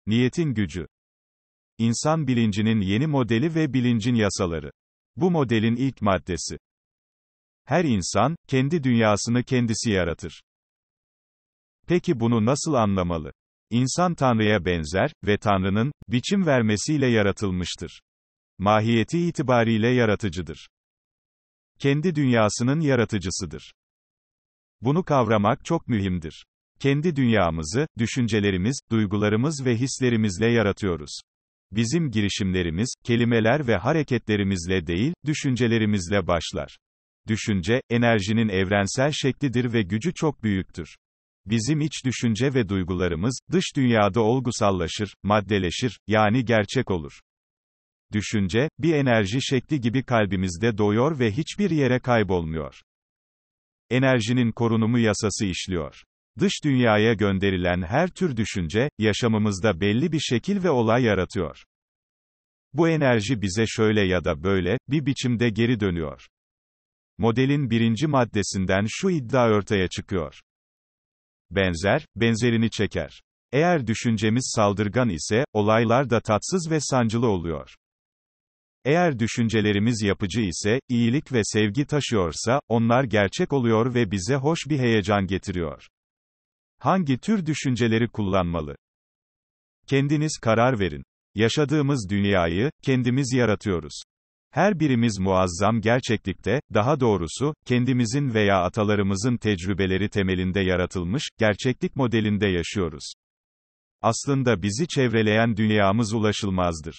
Niyetin gücü. İnsan bilincinin yeni modeli ve bilincin yasaları. Bu modelin ilk maddesi. Her insan, kendi dünyasını kendisi yaratır. Peki bunu nasıl anlamalı? İnsan Tanrı'ya benzer ve Tanrı'nın, biçim vermesiyle yaratılmıştır. Mahiyeti itibariyle yaratıcıdır. Kendi dünyasının yaratıcısıdır. Bunu kavramak çok mühimdir. Kendi dünyamızı, düşüncelerimiz, duygularımız ve hislerimizle yaratıyoruz. Bizim girişimlerimiz, kelimeler ve hareketlerimizle değil, düşüncelerimizle başlar. Düşünce, enerjinin evrensel şeklidir ve gücü çok büyüktür. Bizim iç düşünce ve duygularımız, dış dünyada olgusallaşır, maddeleşir, yani gerçek olur. Düşünce, bir enerji şekli gibi kalbimizde doğuyor ve hiçbir yere kaybolmuyor. Enerjinin korunumu yasası işliyor. Dış dünyaya gönderilen her tür düşünce, yaşamımızda belli bir şekil ve olay yaratıyor. Bu enerji bize şöyle ya da böyle, bir biçimde geri dönüyor. Modelin birinci maddesinden şu iddia ortaya çıkıyor. Benzer, benzerini çeker. Eğer düşüncemiz saldırgan ise, olaylar da tatsız ve sancılı oluyor. Eğer düşüncelerimiz yapıcı ise, iyilik ve sevgi taşıyorsa, onlar gerçek oluyor ve bize hoş bir heyecan getiriyor. Hangi tür düşünceleri kullanmalı? Kendiniz karar verin. Yaşadığımız dünyayı, kendimiz yaratıyoruz. Her birimiz muazzam gerçeklikte, daha doğrusu, kendimizin veya atalarımızın tecrübeleri temelinde yaratılmış, gerçeklik modelinde yaşıyoruz. Aslında bizi çevreleyen dünyamız ulaşılmazdır.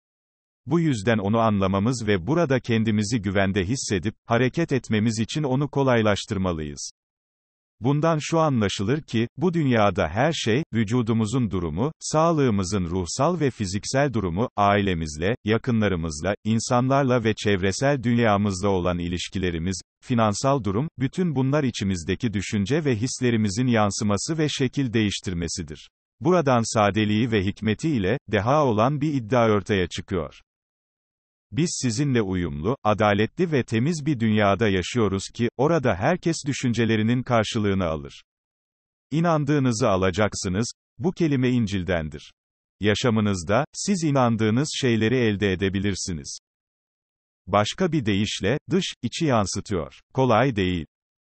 Bu yüzden onu anlamamız ve burada kendimizi güvende hissedip, hareket etmemiz için onu kolaylaştırmalıyız. Bundan şu anlaşılır ki, bu dünyada her şey, vücudumuzun durumu, sağlığımızın ruhsal ve fiziksel durumu, ailemizle, yakınlarımızla, insanlarla ve çevresel dünyamızla olan ilişkilerimiz, finansal durum, bütün bunlar içimizdeki düşünce ve hislerimizin yansıması ve şekil değiştirmesidir. Buradan sadeliği ve hikmeti ile, deha olan bir iddia ortaya çıkıyor. Biz sizinle uyumlu, adaletli ve temiz bir dünyada yaşıyoruz ki, orada herkes düşüncelerinin karşılığını alır. İnandığınızı alacaksınız, bu kelime İncil'dendir. Yaşamınızda, siz inandığınız şeyleri elde edebilirsiniz. Başka bir deyişle, dış, içi yansıtıyor. Kolay değil.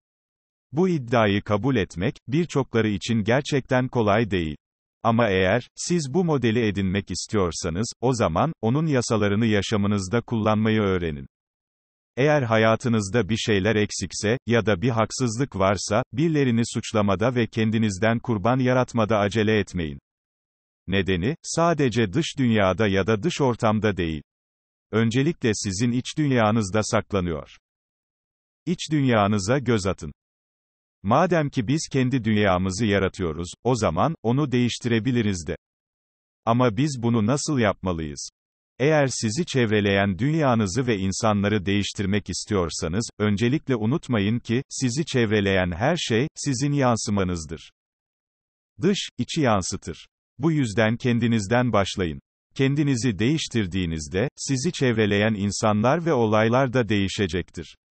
Bu iddiayı kabul etmek, birçokları için gerçekten kolay değil. Ama eğer, siz bu modeli edinmek istiyorsanız, o zaman, onun yasalarını yaşamınızda kullanmayı öğrenin. Eğer hayatınızda bir şeyler eksikse, ya da bir haksızlık varsa, birilerini suçlamada ve kendinizden kurban yaratmada acele etmeyin. Nedeni, sadece dış dünyada ya da dış ortamda değil. Öncelikle sizin iç dünyanızda saklanıyor. İç dünyanıza göz atın. Madem ki biz kendi dünyamızı yaratıyoruz, o zaman, onu değiştirebiliriz de. Ama biz bunu nasıl yapmalıyız? Eğer sizi çevreleyen dünyanızı ve insanları değiştirmek istiyorsanız, öncelikle unutmayın ki, sizi çevreleyen her şey, sizin yansımanızdır. Dış, içi yansıtır. Bu yüzden kendinizden başlayın. Kendinizi değiştirdiğinizde, sizi çevreleyen insanlar ve olaylar da değişecektir.